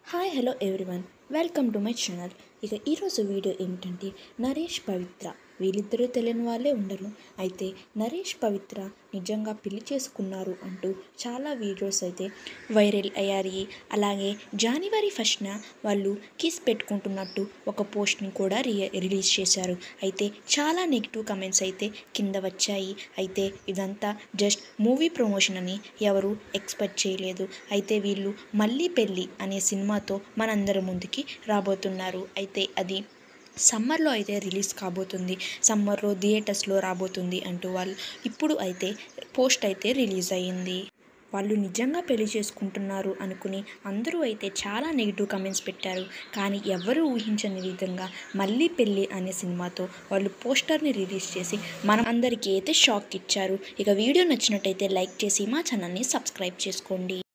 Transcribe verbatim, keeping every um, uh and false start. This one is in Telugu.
Hi hello everyone, welcome to my channel. ఇక ఈరోజు వీడియో ఏమిటంటే నరేష్ పవిత్ర వీళ్ళిద్దరూ తెలియని వాళ్ళే ఉండరు. అయితే నరేష్ పవిత్ర నిజంగా పెళ్లి చేసుకున్నారు అంటూ చాలా వీడియోస్ అయితే వైరల్ అయ్యాయి. అలాగే జనవరి ఫస్ట్న వాళ్ళు కిస్ పెట్టుకుంటున్నట్టు ఒక పోస్ట్ని కూడా రి రిలీజ్ చేశారు. అయితే చాలా నెగిటివ్ కమెంట్స్ అయితే కింద వచ్చాయి. అయితే ఇదంతా జస్ట్ మూవీ ప్రమోషన్ అని ఎవరు ఎక్స్పెక్ట్ చేయలేదు. అయితే వీళ్ళు మళ్ళీ పెళ్ళి అనే సినిమాతో మనందరి ముందుకి రాబోతున్నారు. అయితే అది సమ్మర్లో అయితే రిలీజ్ కాబోతుంది, సమ్మర్లో థియేటర్స్లో రాబోతుంది అంటూ వాళ్ళు ఇప్పుడు అయితే పోస్ట్ అయితే రిలీజ్ అయ్యింది. వాళ్ళు నిజంగా పెళ్లి చేసుకుంటున్నారు అనుకుని అందరూ అయితే చాలా నెగిటివ్ కమెంట్స్ పెట్టారు. కానీ ఎవరు ఊహించని విధంగా మళ్ళీ పెళ్ళి అనే సినిమాతో వాళ్ళు పోస్టర్ని రిలీజ్ చేసి మనం అందరికీ అయితే షాక్ ఇచ్చారు. ఇక వీడియో నచ్చినట్టయితే లైక్ చేసి మా ఛానల్ని సబ్స్క్రైబ్ చేసుకోండి.